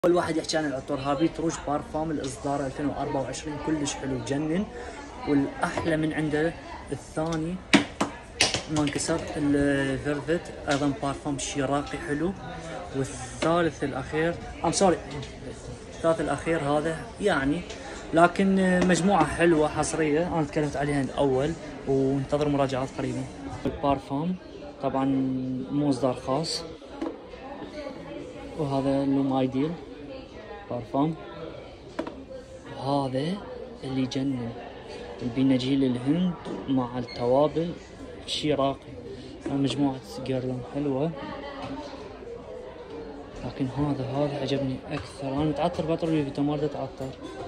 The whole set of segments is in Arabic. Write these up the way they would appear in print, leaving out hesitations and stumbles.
اول واحد يحكي عن العطور هابيت روج بارفام الاصدار 2024 كلش حلو جنن. والاحلى من عنده الثاني ما انكسر الفيرفت ايضا بارفام شراقي حلو. والثالث الاخير الثالث الاخير هذا يعني، لكن مجموعه حلوه حصريه انا تكلمت عليها الاول وانتظر مراجعات قريبا. البارفام طبعا مو اصدار خاص، وهذا لوم ايديل بارفام. وهذا اللي يجنن البنجيل الهند مع التوابل شي راقي. مجموعة جيرلان حلوة، لكن هذا عجبني اكثر. انا متعطر بعطر لوي فيتون، ما اريد اتعطر.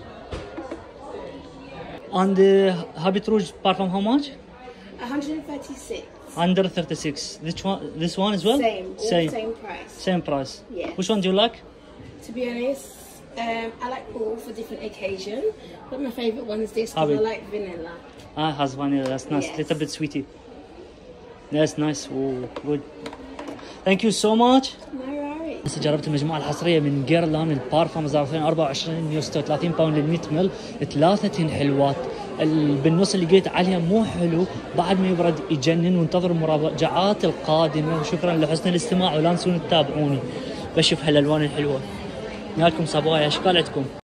And Habit Rouge parfum how much? 136. 136. This one as well? Same price. Same price. Yeah. Which one do you like? To be honest, I like all for different occasion, but my favourite one is this because Habit. I like vanilla. Has vanilla. That's nice. Yes. Little bit sweetie. That's nice. Oh, good. Thank you so much. No worries. هسه جربت المجموعة الحصرية من جيرلان البارفم 2024 136 باوند لل 100 مل، ثلاثة حلوات. بالنص اللي لقيت عليها مو حلو، بعد ما يبرد يجنن. وانتظروا المراجعات القادمة، وشكرا لحسن الاستماع ولا تنسون تتابعوني بشوف هالالوان الحلوة. نالكم صبايا، اشكال عندكم.